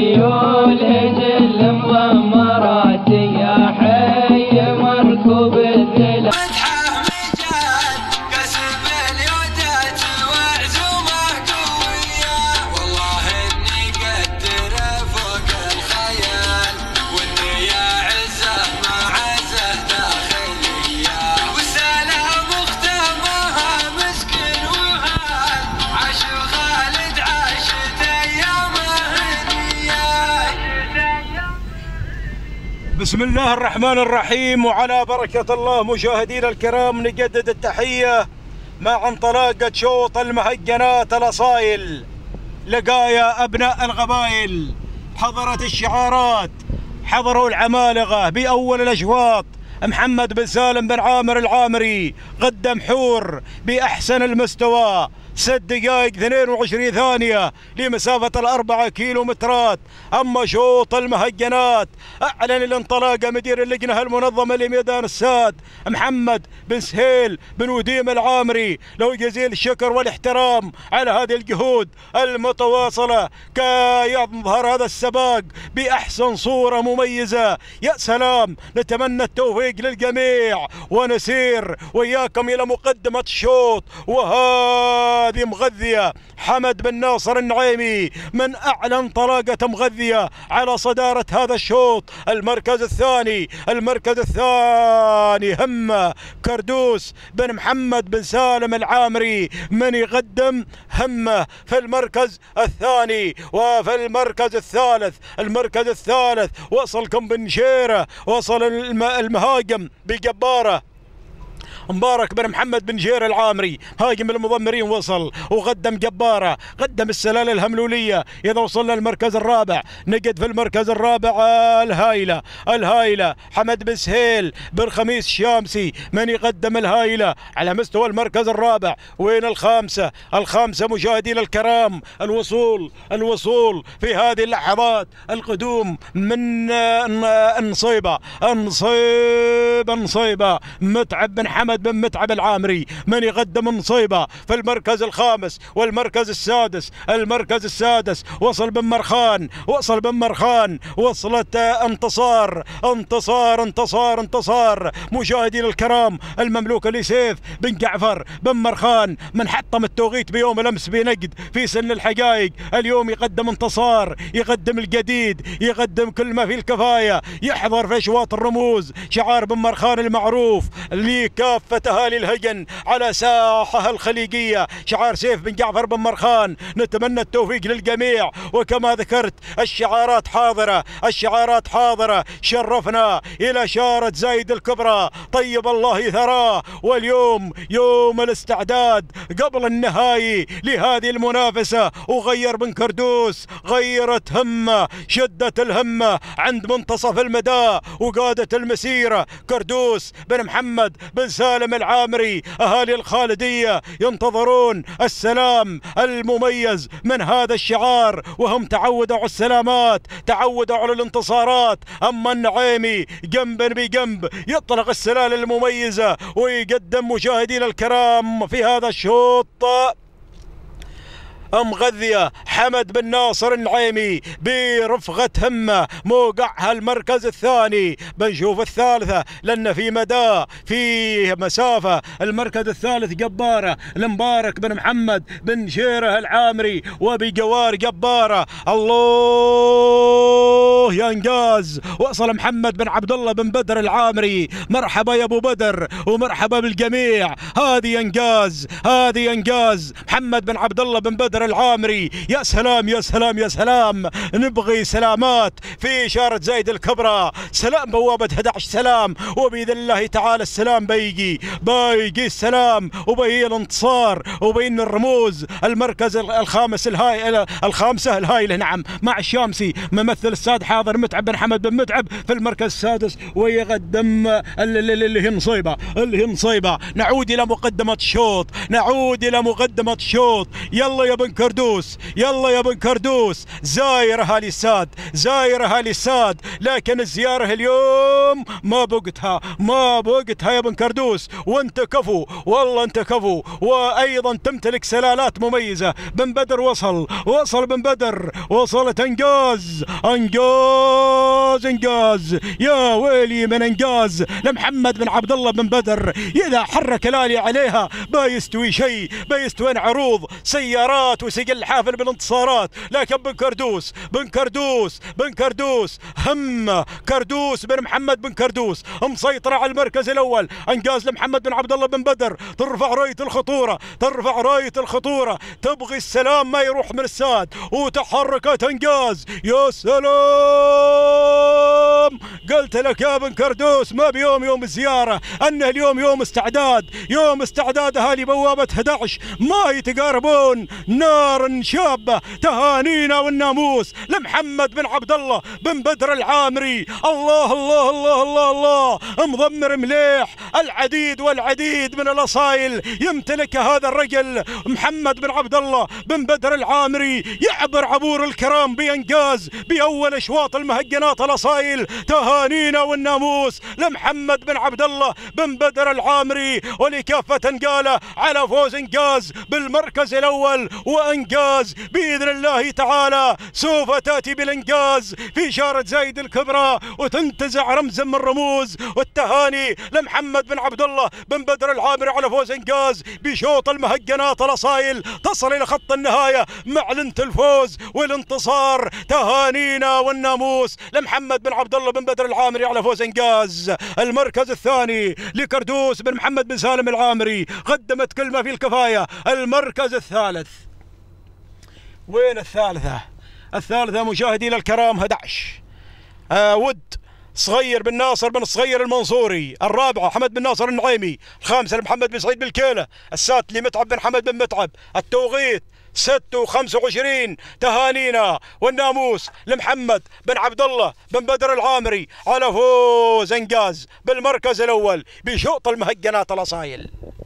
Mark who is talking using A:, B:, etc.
A: خيول هجل مضمرات يا حي مركوب الذلة
B: بسم الله الرحمن الرحيم، وعلى بركة الله مشاهدينا الكرام نجدد التحية مع انطلاقة شوط المهجنات الأصايل. لقايا أبناء القبائل، حضرت الشعارات، حضروا العمالقة بأول الأشواط. محمد بن سالم بن عامر العامري قدم حور بأحسن المستوى، 6 دقائق 22 ثانية لمسافة ال4 كيلومترات. أما شوط المهجنات أعلن الانطلاقة مدير اللجنة المنظمة لميدان الساد محمد بن سهيل بن وديم العامري، له جزيل الشكر والاحترام على هذه الجهود المتواصلة كي يظهر هذا السباق بأحسن صورة مميزة. يا سلام، نتمنى التوفيق للجميع ونسير وإياكم إلى مقدمة الشوط. وهذه مغذية حمد بن ناصر النعيمي من أعلى انطلاقة مغذية على صدارة هذا الشوط. المركز الثاني همة كردوس بن محمد بن سالم العامري من يقدم همة في المركز الثاني. وفي المركز الثالث وصلكم بن شيرة، وصل المهاجم بجبارة مبارك بن محمد بن جير العامري، هاجم المضمرين، وصل وقدم جبارة، قدم السلالة الهملولية. إذا وصلنا المركز الرابع نجد في المركز الرابع الهايلة حمد بن سهيل بن خميس الشامسي من يقدم الهايلة على مستوى المركز الرابع. وين الخامسة مشاهدينا الكرام؟ الوصول في هذه اللحظات، القدوم من نصيبة متعب بن حمد بن متعب العامري من يقدم نصيبة في المركز الخامس. والمركز السادس وصل بن مرخان، وصلت انتصار مشاهدينا الكرام، المملوكة لسيف بن جعفر بن مرخان من حطم التوقيت بيوم الامس بنقد في سن الحقائق. اليوم يقدم انتصار، يقدم الجديد، يقدم كل ما في الكفاية، يحضر في اشواط الرموز شعار بن مرخان المعروف لكافة أهالي الهجن على ساحة الخليجية، شعار سيف بن جعفر بن مرخان. نتمنى التوفيق للجميع، وكما ذكرت الشعارات حاضرة. شرفنا إلى شارة زايد الكبرى، طيب الله ثراه. واليوم يوم الاستعداد قبل النهائي لهذه المنافسة، وغير بن كردوس غيرت همة، شدت الهمة عند منتصف المدى وقادت المسيرة كردوس بن محمد بن سالم العامري. أهالي الخالدية ينتظرون السلام المميز من هذا الشعار، وهم تعودوا على السلامات، تعودوا على الانتصارات. أما النعيمي جنبا بجنب يطلق السلالة المميزة ويقدم مشاهدينا الكرام في هذا الشوط مغذية حمد بن ناصر النعيمي برفقة همة موقعها المركز الثاني. بنشوف الثالثة لأن في مسافة. المركز الثالث جبارة المبارك بن محمد بن شيره العامري وبجوار جبارة. الله يا انجاز، وصل محمد بن عبد الله بن بدر العامري. مرحبا يا ابو بدر ومرحبا بالجميع. هذه انجاز محمد بن عبد الله بن بدر العامري. يا سلام، نبغي سلامات في إشارة زايد الكبرى، سلام بوابة 11 سلام، وبإذن الله تعالى السلام بيجي السلام، وبيجي الانتصار، وبين الرموز. المركز الخامسة الهايلة نعم مع الشامسي ممثل الساد الحاضر متعب بن حمد بن متعب في المركز السادس، ويقدم اللي هي نصيبة. نعود إلى مقدمة الشوط، يلا يا بن كردوس، يلا يا بن كردوس. زاير أهالي الساد، لكن الزيارة اليوم ما بوقتها يا بن كردوس. وانت كفو، والله انت كفو. وأيضا تمتلك سلالات مميزة. بن بدر وصل بن بدر، وصلت انجاز. يا ويلي من انجاز لمحمد بن عبد الله بن بدر. اذا حرك الالي عليها بايستوي شيء، بايستوين عروض سيارات وسجل حافل بالانتصارات. لكن بن كردوس هم كردوس بن محمد بن كردوس مسيطرة على المركز الاول. انجاز لمحمد بن عبد الله بن بدر، ترفع راية الخطورة، تبغي السلام ما يروح من الساد، وتحركت انجاز. يا سلام، قلت لك يا بن كردوس ما بيوم يوم الزيارة، انه اليوم يوم استعداد اهالي بوابة 11 ما يتقاربون نار شابة. تهانينا والناموس لمحمد بن عبد الله بن بدر العامري. الله الله الله الله الله، مضمر مليح. العديد من الاصايل يمتلك هذا الرجل محمد بن عبد الله بن بدر العامري، يعبر عبور الكرام بانجاز باول اشواط المهجنات الاصايل. تهانينا والناموس لمحمد بن عبد الله بن بدر العامري، ولكافة انقاله على فوز انجاز بالمركز الاول. وانجاز باذن الله تعالى سوف تاتي بالانجاز في شارة زايد الكبرى وتنتزع رمز من رموز. والتهاني لمحمد بن عبد الله بن بدر العامري على فوز انجاز بشوط المهجنات الاصايل، تصل الى خط النهاية معلنة الفوز والانتصار. تهانينا والناموس لمحمد بن عبد الله بن بدر العامري على فوز انجاز. المركز الثاني لكردوس بن محمد بن سالم العامري، قدمت كلمة في الكفاية. المركز الثالث، وين الثالثة مشاهدينا الكرام 11 ود صغير بن ناصر بن الصغير المنصوري. الرابعة حمد بن ناصر النعيمي. الخامسة محمد بن سعيد بالكيلة. السادس لمتعب بن حمد بن متعب. التوقيت 6:25. تهانينا والناموس لمحمد بن عبد الله بن بدر العامري على فوز انجاز بالمركز الاول بشوط المهجنات الاصايل.